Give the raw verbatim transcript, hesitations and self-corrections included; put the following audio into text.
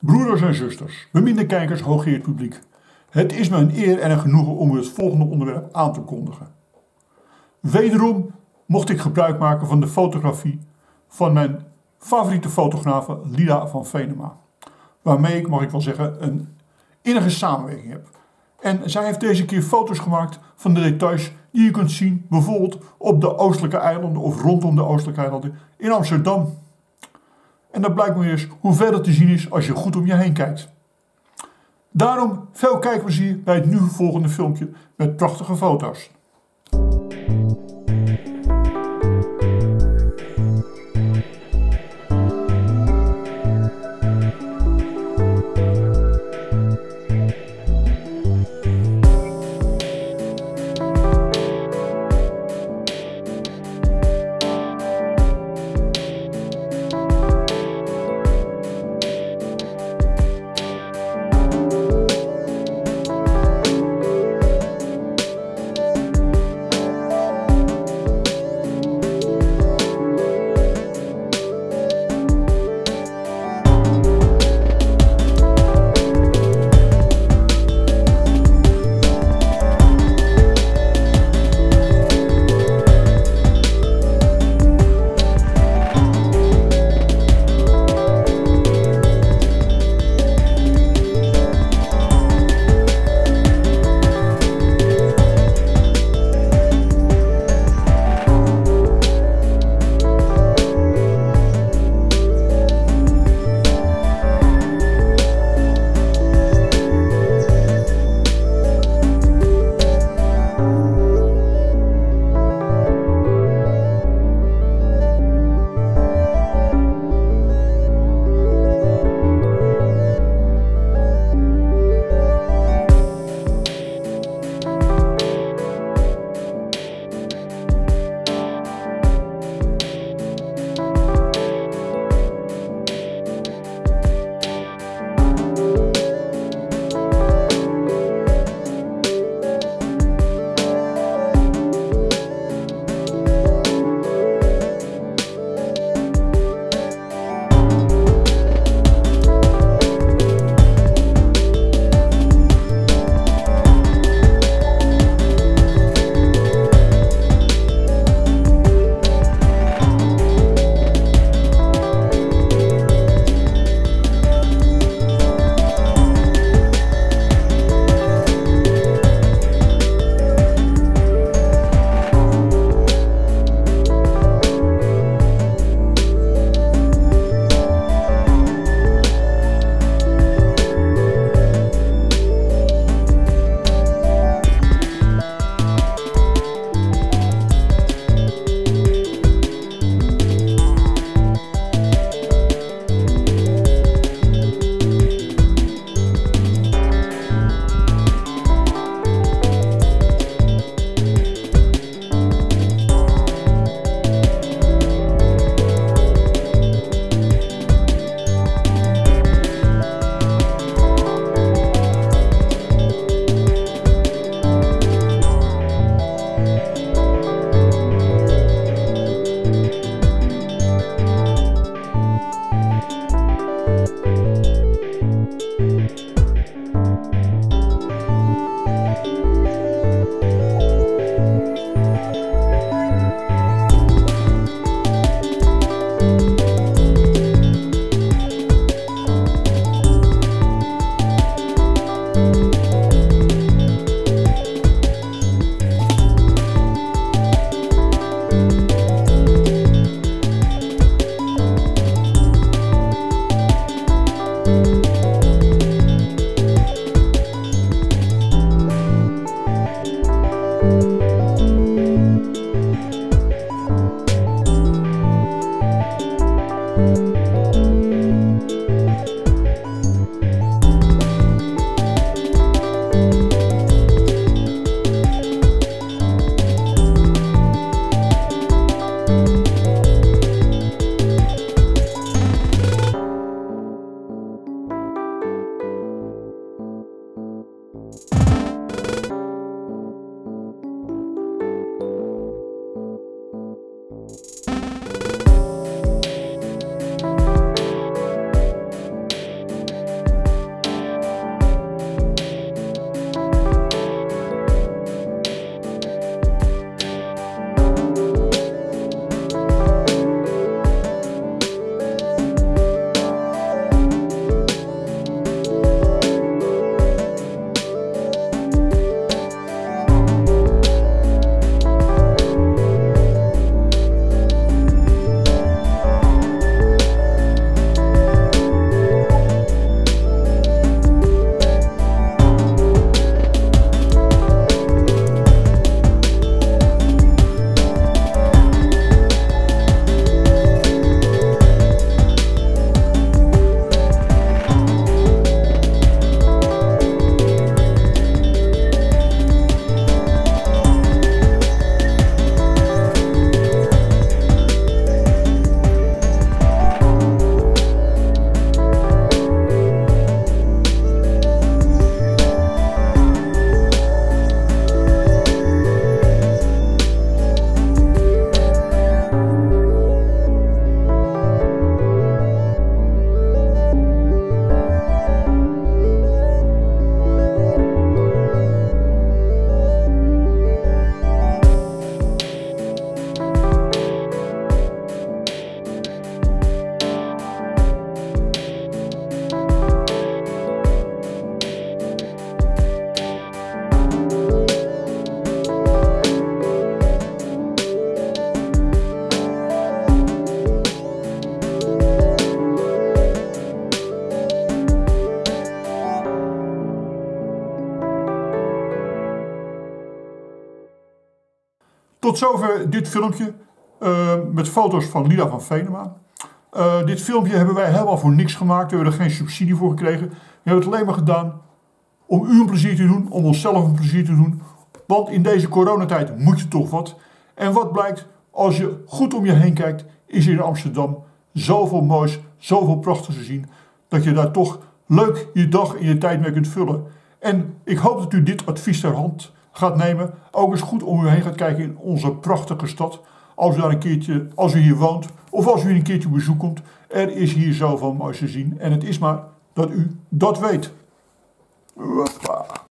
Broeders en zusters, beminde kijkers, hooggeëerd publiek. Het is me een eer en een genoegen om u het volgende onderwerp aan te kondigen. Wederom mocht ik gebruik maken van de fotografie van mijn favoriete fotografe Lida van Venema. Waarmee ik, mag ik wel zeggen, een innige samenwerking heb. En zij heeft deze keer foto's gemaakt van de details die je kunt zien bijvoorbeeld op de Oostelijke eilanden of rondom de Oostelijke eilanden in Amsterdam. En dat blijkt maar eens hoe ver het te zien is als je goed om je heen kijkt. Daarom veel kijkplezier bij het nu volgende filmpje met prachtige foto's. Tot zover dit filmpje uh, met foto's van Lila van Venema. Uh, dit filmpje hebben wij helemaal voor niks gemaakt. We hebben er geen subsidie voor gekregen. We hebben het alleen maar gedaan om u een plezier te doen, om onszelf een plezier te doen. Want in deze coronatijd moet je toch wat. En wat blijkt, als je goed om je heen kijkt, is er in Amsterdam zoveel moois, zoveel prachtigs te zien, dat je daar toch leuk je dag en je tijd mee kunt vullen. En ik hoop dat u dit advies ter hand gaat nemen. Ook eens goed om u heen gaat kijken in onze prachtige stad. Als u daar een keertje, als u hier woont, of als u hier een keertje op bezoek komt. Er is hier zoveel moois te zien. En het is maar dat u dat weet.